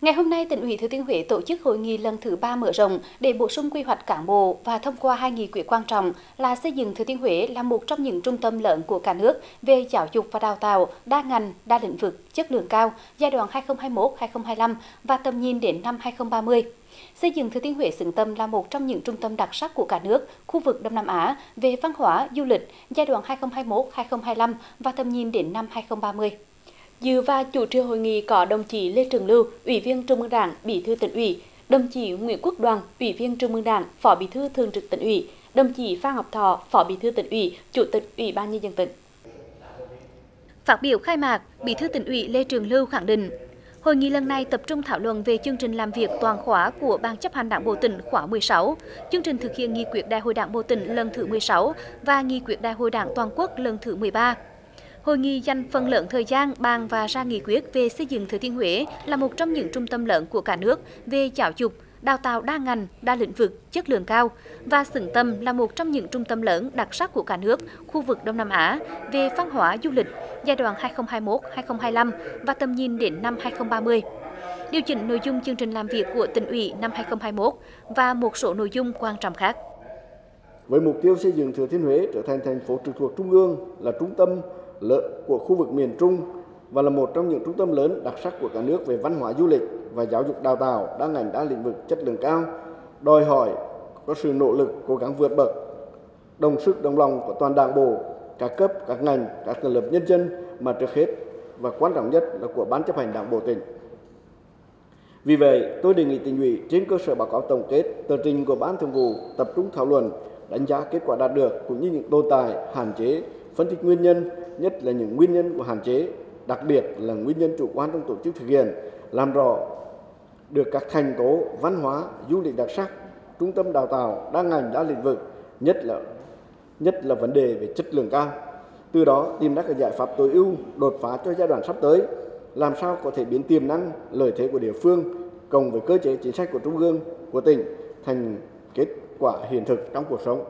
Ngày hôm nay, tỉnh ủy Thừa Thiên Huế tổ chức hội nghị lần thứ 3 mở rộng để bổ sung quy hoạch cán bộ và thông qua hai nghị quyết quan trọng là xây dựng Thừa Thiên Huế là một trong những trung tâm lớn của cả nước về giáo dục và đào tạo đa ngành, đa lĩnh vực, chất lượng cao giai đoạn 2021-2025 và tầm nhìn đến năm 2030. Xây dựng Thừa Thiên Huế xứng tâm là một trong những trung tâm đặc sắc của cả nước, khu vực Đông Nam Á về văn hóa, du lịch giai đoạn 2021-2025 và tầm nhìn đến năm 2030. Dự và chủ trì hội nghị có đồng chí Lê Trường Lưu, Ủy viên Trung ương Đảng, Bí thư Tỉnh ủy, đồng chí Nguyễn Quốc Đoàn, Ủy viên Trung ương Đảng, Phó Bí thư Thường trực Tỉnh ủy, đồng chí Phan Ngọc Thọ, Phó Bí thư Tỉnh ủy, Chủ tịch Ủy ban Nhân dân tỉnh. Phát biểu khai mạc, Bí thư Tỉnh ủy Lê Trường Lưu khẳng định, hội nghị lần này tập trung thảo luận về chương trình làm việc toàn khóa của Ban chấp hành Đảng bộ tỉnh khóa 16, chương trình thực hiện nghị quyết Đại hội Đảng bộ tỉnh lần thứ 16 và nghị quyết Đại hội Đảng toàn quốc lần thứ 13. Hội nghị dành phần lớn thời gian bàn và ra nghị quyết về xây dựng Thừa Thiên Huế là một trong những trung tâm lớn của cả nước về giáo dục, đào tạo đa ngành, đa lĩnh vực, chất lượng cao và xứng tâm là một trong những trung tâm lớn đặc sắc của cả nước, khu vực Đông Nam Á về văn hóa du lịch giai đoạn 2021-2025 và tầm nhìn đến năm 2030. Điều chỉnh nội dung chương trình làm việc của Tỉnh ủy năm 2021 và một số nội dung quan trọng khác. Với mục tiêu xây dựng Thừa Thiên Huế trở thành thành phố trực thuộc Trung ương là trung tâm lớn của khu vực miền Trung và là một trong những trung tâm lớn đặc sắc của cả nước về văn hóa du lịch và giáo dục đào tạo đa ngành đa lĩnh vực chất lượng cao, đòi hỏi có sự nỗ lực cố gắng vượt bậc, đồng sức đồng lòng của toàn Đảng bộ, các cấp, các ngành, các tầng lớp nhân dân mà trước hết và quan trọng nhất là của Ban chấp hành Đảng bộ tỉnh. Vì vậy, tôi đề nghị Tỉnh ủy trên cơ sở báo cáo tổng kết, tờ trình của Ban Thường vụ tập trung thảo luận, đánh giá kết quả đạt được cũng như những tồn tại, hạn chế, phân tích nguyên nhân, nhất là những nguyên nhân của hạn chế, đặc biệt là nguyên nhân chủ quan trong tổ chức thực hiện, làm rõ được các thành tố văn hóa, du lịch đặc sắc, trung tâm đào tạo đa ngành đa lĩnh vực, nhất là vấn đề về chất lượng cao. Từ đó tìm ra các giải pháp tối ưu, đột phá cho giai đoạn sắp tới, làm sao có thể biến tiềm năng, lợi thế của địa phương cộng với cơ chế chính sách của Trung ương, của tỉnh thành kết quả hiện thực trong cuộc sống.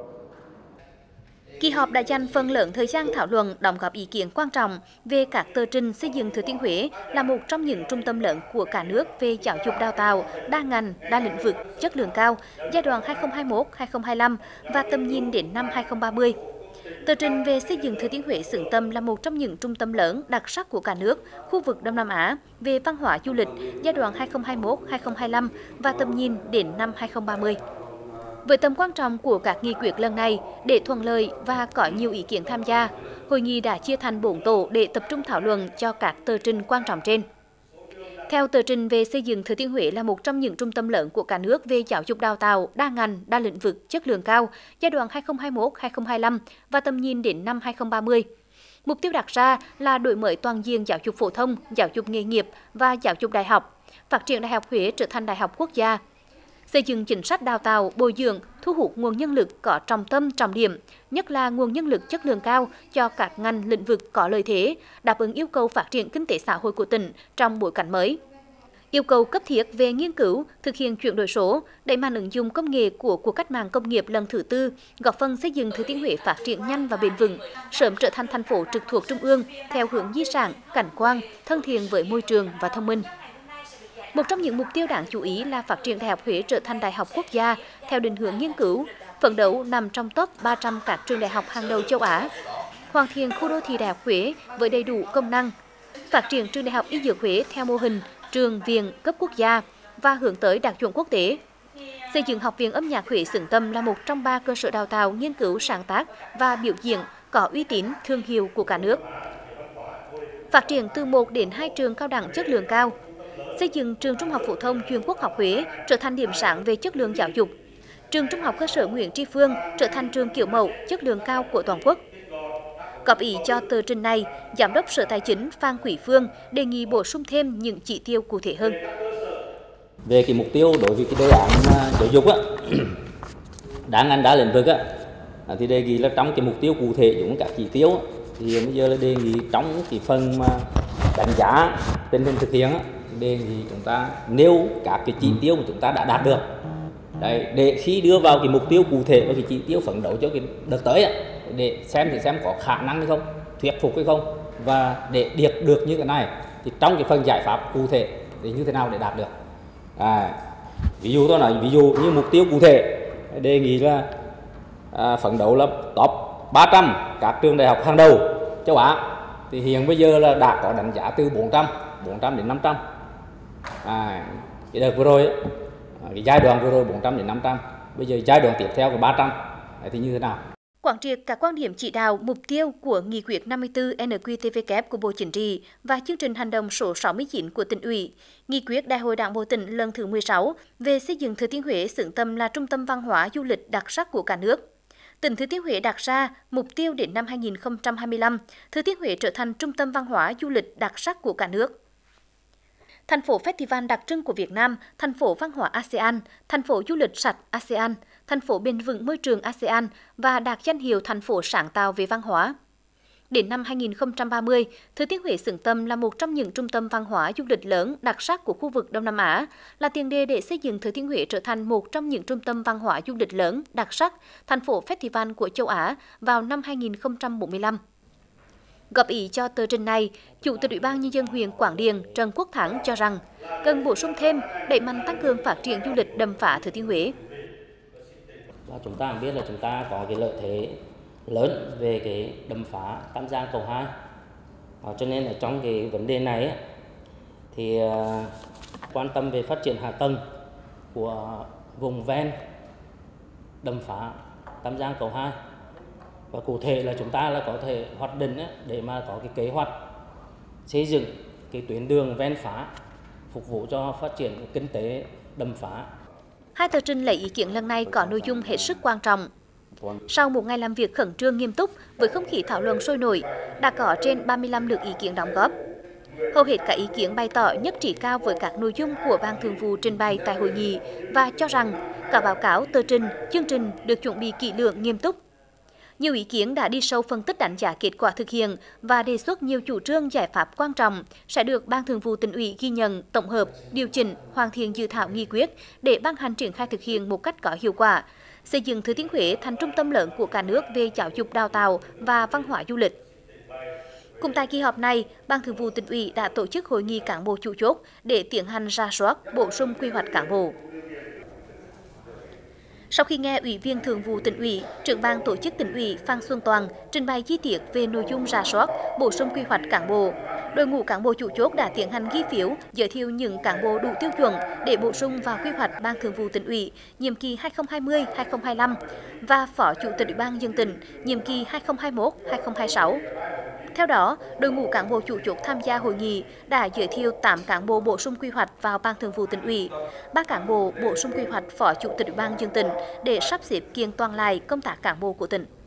Kỳ họp đã dành phần lớn thời gian thảo luận, đóng góp ý kiến quan trọng về các tờ trình xây dựng Thừa Thiên Huế là một trong những trung tâm lớn của cả nước về giáo dục đào tạo đa ngành, đa lĩnh vực, chất lượng cao giai đoạn 2021-2025 và tầm nhìn đến năm 2030. Tờ trình về xây dựng Thừa Thiên Huế xứng tâm là một trong những trung tâm lớn đặc sắc của cả nước, khu vực Đông Nam Á về văn hóa du lịch giai đoạn 2021-2025 và tầm nhìn đến năm 2030. Với tầm quan trọng của các nghị quyết lần này, để thuận lợi và có nhiều ý kiến tham gia, hội nghị đã chia thành 4 tổ để tập trung thảo luận cho các tờ trình quan trọng trên. Theo tờ trình về xây dựng Thừa Thiên Huế là một trong những trung tâm lớn của cả nước về giáo dục đào tạo đa ngành, đa lĩnh vực, chất lượng cao giai đoạn 2021-2025 và tầm nhìn đến năm 2030. Mục tiêu đặt ra là đổi mới toàn diện giáo dục phổ thông, giáo dục nghề nghiệp và giáo dục đại học, phát triển Đại học Huế trở thành đại học quốc gia, xây dựng chính sách đào tạo, bồi dưỡng, thu hút nguồn nhân lực có trọng tâm, trọng điểm, nhất là nguồn nhân lực chất lượng cao cho các ngành lĩnh vực có lợi thế, đáp ứng yêu cầu phát triển kinh tế xã hội của tỉnh trong bối cảnh mới. Yêu cầu cấp thiết về nghiên cứu, thực hiện chuyển đổi số, đẩy mạnh ứng dụng công nghệ của cuộc cách mạng công nghiệp lần thứ tư, góp phần xây dựng Thừa Thiên Huế phát triển nhanh và bền vững, sớm trở thành thành phố trực thuộc Trung ương theo hướng di sản, cảnh quan, thân thiện với môi trường và thông minh. Một trong những mục tiêu đáng chú ý là phát triển Đại học Huế trở thành đại học quốc gia theo định hướng nghiên cứu, phấn đấu nằm trong top 300 các trường đại học hàng đầu châu Á, hoàn thiện khu đô thị Đại học Huế với đầy đủ công năng, phát triển trường Đại học Y Dược Huế theo mô hình trường viện cấp quốc gia và hướng tới đạt chuẩn quốc tế. Xây dựng Học viện Âm nhạc Huế xứng tâm là một trong 3 cơ sở đào tạo nghiên cứu sáng tác và biểu diễn có uy tín, thương hiệu của cả nước. Phát triển từ 1 đến 2 trường cao đẳng chất lượng cao. Xây dựng trường Trung học phổ thông chuyên Quốc học Huế trở thành điểm sáng về chất lượng giáo dục. Trường Trung học cơ sở Nguyễn Tri Phương trở thành trường kiểu mẫu chất lượng cao của toàn quốc. Góp ý cho tờ trình này, Giám đốc Sở Tài chính Phan Quý Phương đề nghị bổ sung thêm những chỉ tiêu cụ thể hơn. Về cái mục tiêu đối với cái đề án giáo dục đa ngành đa lĩnh vực thì đề nghị là trong cái mục tiêu cụ thể giống các chỉ tiêu thì bây giờ là đề nghị trong cái phần mà đánh giá tình hình thực hiện đề nghị chúng ta nêu các cái chỉ tiêu mà chúng ta đã đạt được. Đấy, để khi đưa vào cái mục tiêu cụ thể và cái chỉ tiêu phấn đấu cho cái đợt tới để xem có khả năng hay không, thuyết phục hay không, và để đạt được như cái này thì trong cái phần giải pháp cụ thể thì như thế nào để đạt được. Ví dụ tôi nói ví dụ như mục tiêu cụ thể đề nghị là phấn đấu là top 300 các trường đại học hàng đầu châu Á, thì hiện bây giờ là đã có đánh giá từ 400 đến 500. Cái đợt vừa rồi cái giai đoạn vừa rồi 400 đến 500, bây giờ giai đoạn tiếp theo là 300 thì như thế nào? Quán triệt các quan điểm chỉ đạo, mục tiêu của Nghị quyết 54 NQTVK của Bộ Chính trị và chương trình hành động số 69 của Tỉnh ủy, Nghị quyết Đại hội Đảng bộ tỉnh lần thứ 16 về xây dựng Thừa Thiên Huế xứng tầm là trung tâm văn hóa du lịch đặc sắc của cả nước. Tỉnh Thừa Thiên Huế đặt ra mục tiêu đến năm 2025, Thừa Thiên Huế trở thành trung tâm văn hóa du lịch đặc sắc của cả nước. Thành phố Festival đặc trưng của Việt Nam, thành phố văn hóa ASEAN, thành phố du lịch sạch ASEAN, thành phố bền vững môi trường ASEAN và đạt danh hiệu thành phố sáng tạo về văn hóa. Đến năm 2030, Thừa Thiên Huế xứng tầm là một trong những trung tâm văn hóa du lịch lớn đặc sắc của khu vực Đông Nam Á, là tiền đề để xây dựng Thừa Thiên Huế trở thành một trong những trung tâm văn hóa du lịch lớn đặc sắc, thành phố Festival của châu Á vào năm 2045. Góp ý cho tờ trình này, Chủ tịch Ủy ban Nhân dân huyện Quảng Điền Trần Quốc Thắng cho rằng cần bổ sung thêm, đẩy mạnh tăng cường phát triển du lịch đầm phá Thừa Thiên Huế. Và chúng ta biết là chúng ta có cái lợi thế lớn về cái đầm phá Tam Giang cầu 2, cho nên là trong cái vấn đề này ấy, thì quan tâm về phát triển hạ tầng của vùng ven đầm phá Tam Giang cầu 2. Và cụ thể là chúng ta là có thể hoạch định để mà có cái kế hoạch xây dựng cái tuyến đường ven phá phục vụ cho phát triển kinh tế đầm phá. Hai tờ trình lấy ý kiến lần này có nội dung hết sức quan trọng. Sau một ngày làm việc khẩn trương nghiêm túc với không khí thảo luận sôi nổi, đã có trên 35 lượt ý kiến đóng góp. Hầu hết các ý kiến bày tỏ nhất trí cao với các nội dung của Ban Thường vụ trình bày tại hội nghị và cho rằng các báo cáo, tờ trình, chương trình được chuẩn bị kỹ lưỡng nghiêm túc. Nhiều ý kiến đã đi sâu phân tích đánh giá kết quả thực hiện và đề xuất nhiều chủ trương giải pháp quan trọng sẽ được Ban Thường vụ Tỉnh ủy ghi nhận, tổng hợp, điều chỉnh, hoàn thiện dự thảo nghị quyết để ban hành triển khai thực hiện một cách có hiệu quả, xây dựng Thừa Thiên Huế thành trung tâm lớn của cả nước về giáo dục đào tạo và văn hóa du lịch. Cũng tại kỳ họp này, Ban Thường vụ Tỉnh ủy đã tổ chức hội nghị cán bộ chủ chốt để tiến hành rà soát, bổ sung quy hoạch cán bộ. Sau khi nghe Ủy viên Thường vụ Tỉnh ủy, Trưởng ban Tổ chức Tỉnh ủy Phan Xuân Toàn trình bày chi tiết về nội dung rà soát, bổ sung quy hoạch cán bộ, đội ngũ cán bộ chủ chốt đã tiến hành ghi phiếu, giới thiệu những cán bộ đủ tiêu chuẩn để bổ sung vào quy hoạch Ban Thường vụ Tỉnh ủy nhiệm kỳ 2020-2025 và Phó Chủ tịch Ủy ban nhân dân tỉnh nhiệm kỳ 2021-2026. Theo đó, đội ngũ cán bộ chủ chốt tham gia hội nghị đã giới thiệu 8 cán bộ bổ sung quy hoạch vào Ban Thường vụ Tỉnh ủy, 3 cán bộ bổ sung quy hoạch Phó Chủ tịch Ủy ban nhân dân tỉnh để sắp xếp kiện toàn lại công tác cán bộ của tỉnh.